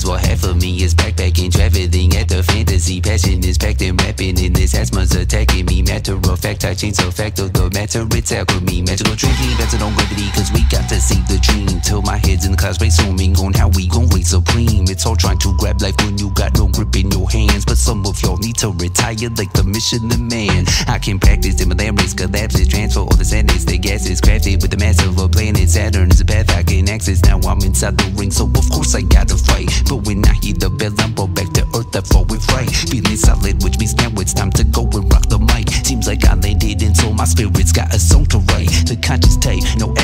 fantasies. Well, half of me is backpacking, traveling at the fantasy. Passion is packed and rapping, and this asthma's attacking me. Matter of fact, I change the fact of the matter, it's alchemy. Magical drinking, better on gravity, cause we got to see the dream. Till my head's in the clouds, brainstorming on how we gon' reign supreme. It's all trying to grab life when you got no grip in your hands. But some of y'all need to retire like the Michelin Man. I can practice in malaria, collapses, transfer all the sadness. The gas is crafted with the mass of a planet. Saturn is a path I can access. Now I'm inside the ring, so of course I gotta fight. But when I hear the bell, I'm brought back to earth, I fall with fright. Feeling solid, which means now it's time to go and rock the mic. Seems like I landed, and so my spirit's got a song to write. The conscious tape, no